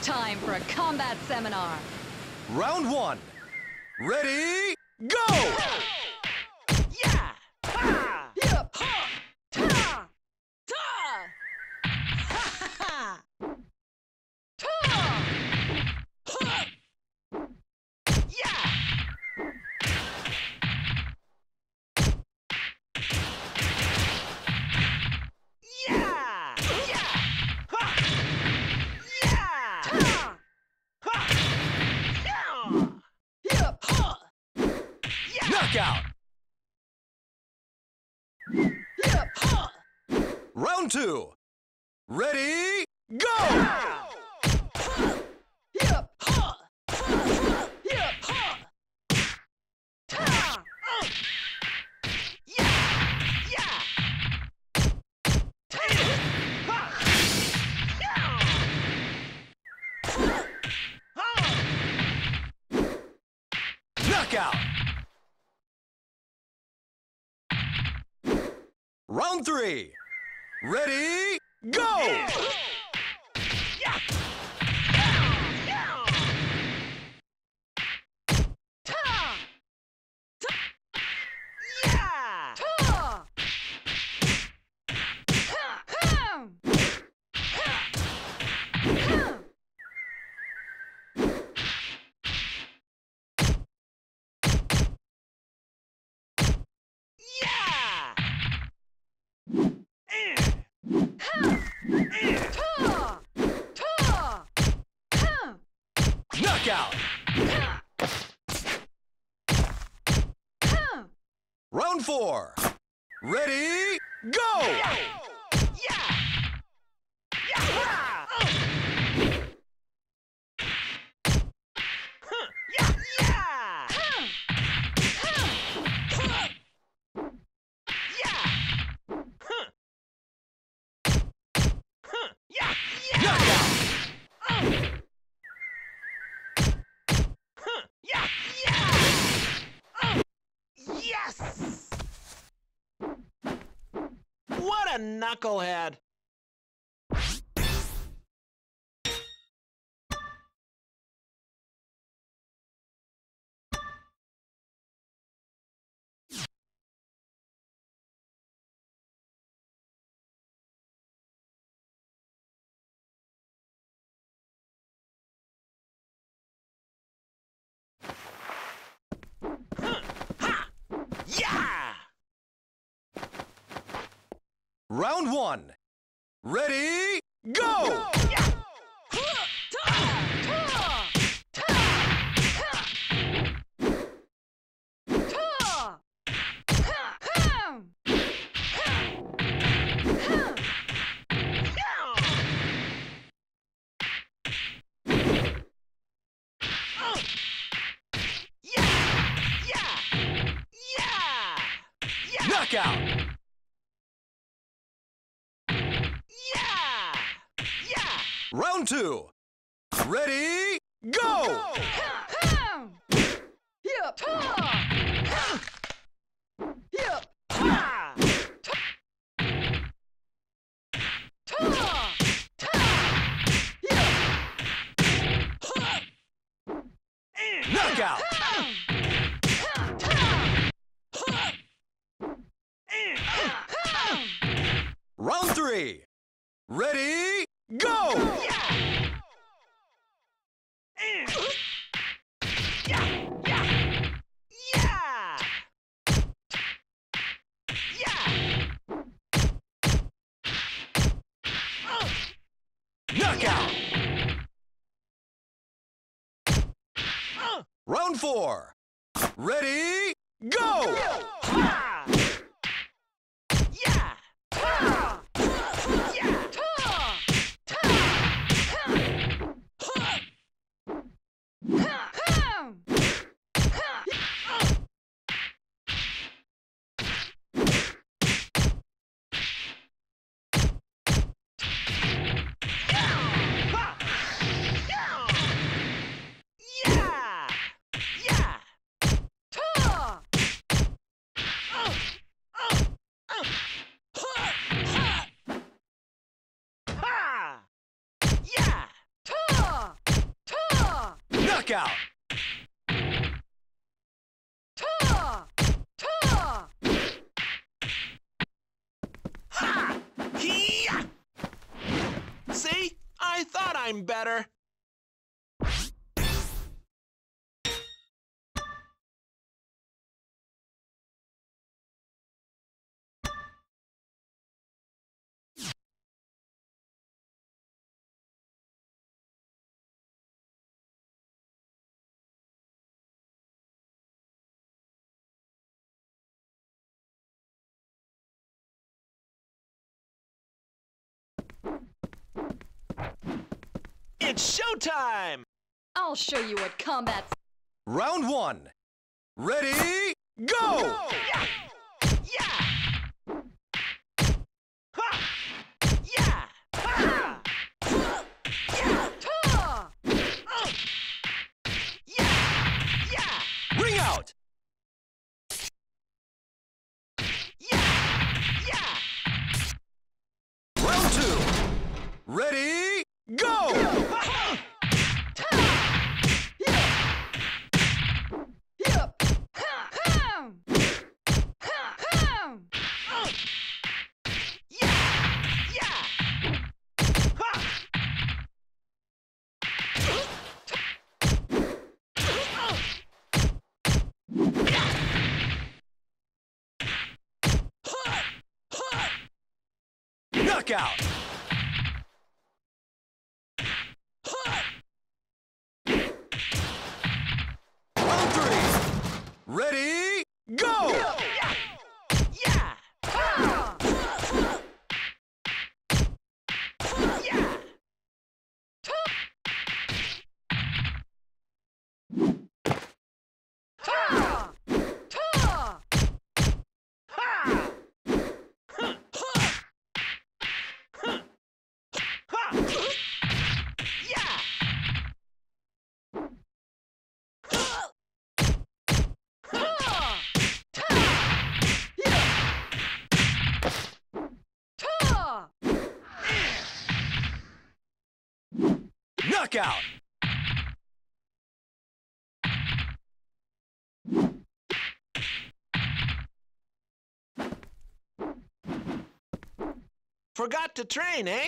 Time for a combat seminar. Round 1. Ready, go! Yeah! Ha! Yep. Ha! Ta! Ta! Ha ha! Ta! Ha! Yeah! Yeah! Yeah! Ha! Yeah! Ta! Ha! Yeah! Yep. Ha! Yeah! Knockout! Yep. Ha! Round 2. Ready, go! Ha! Yep. Ha! Yep. Ha! Ta! Yeah! Yeah! Ta! Ha! Yeah! Ha! Knockout! Round 3. Ready, go! Yeah! Yeah! Yeah! Ta! Ta! Yeah! Ta! Hum. Hum. Yeah! Ta! Ta! Hum. Knockout! Hum. Round 4. Ready, go! Yeah! Yeah! Yeah! Huh! Yeah! Yeah! Hum. Huh! Yeah! Huh! Huh! Yeah! Yeah! Knockout! Huh! Yeah! Yeah! Yes! What a knucklehead! Huh! Ha! Yeah! Round 1. Ready, go! Yeah! Huh! Ta! Ta! Ta! Hum. Hum. Yeah! Yeah! Yeah! Yeah! Yeah! Knockout! Yeah! Yeah! Round 2. Ready, go! Hum. Yep. Ta! Yep. Ha! Ta! Ta! Yep. Ha! Knockout! Hum. Ta! Ha! Hum. Round 3. Ready, go! Yeah! Yeah! Yeah! Yeah! Yeah! Knockout! Round 4. Ready, go! Ha! Yeah! Ta! Yeah! Ta! Ta! Ha! Hum. Ha! Yeah! Yeah! Ta! Knockout! Ta! Ta! Ha! Hee-yah! See? I thought I'm better. It's showtime! I'll show you what combat's. Round 1. Ready, go! Yeah! Yeah! Ha! Yeah! Ha! Yeah! Ta! Yeah! Yeah! Ring out! Yeah! Yeah! Round 2. Ready, go! Yup! Ha! Ha! Ha! Yeah! Yeah! Ha! Knockout! Round 3. Ready, go! Yeah! Yeah! Ta! Yeah! Ta! Ta! Ha! Ha! Yeah! Ta! Ta! Ta! Knockout! Forgot to train, eh?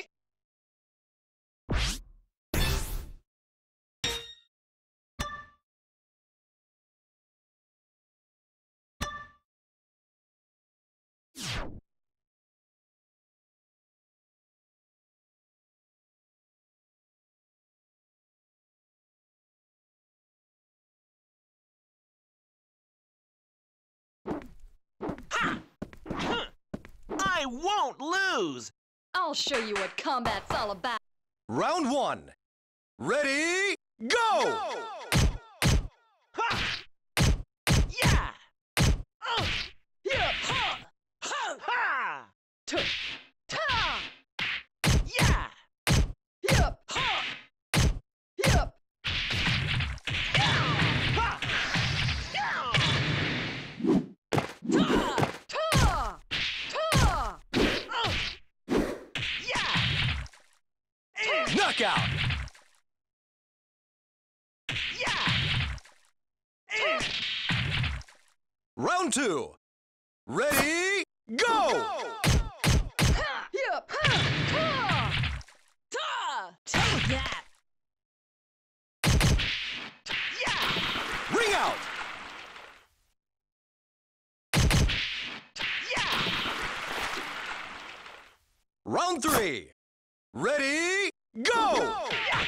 Ha! Huh. I won't lose! I'll show you what combat's all about. Round 1. Ready, go! Ha! Yeah! Yeah! Ha! Ha! Ha! Ta! Ta! Yeah! Yup! Ha! Yup! Ha! Ta! Ta! Ta! Yeah! Knockout! Yeah! Round 2. Ready, go! Yup! Ta! Ta! Take that! Yeah! Ring out! Yeah! Round 3. Ready, go! Yeah!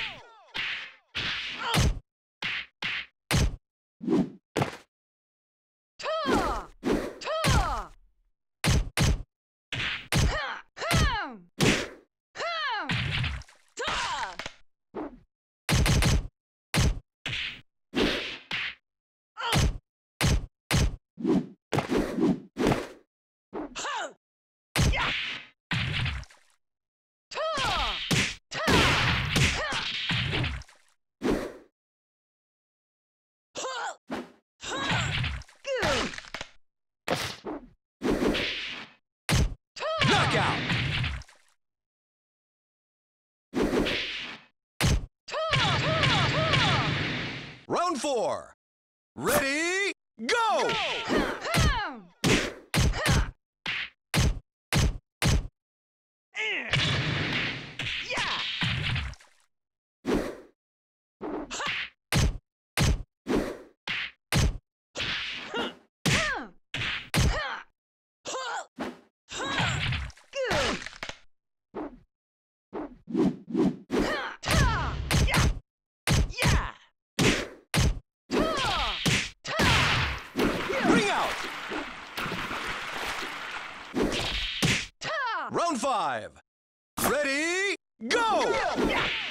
Ta! Ta! Ha! Ha! Ha! Ta! Ha! Yeah! Ta! Ta! Ha! Round 4. Ready, go! Yeah! Good. Yeah! Yeah! Bring out! Round 5. Ready, go! Yeah!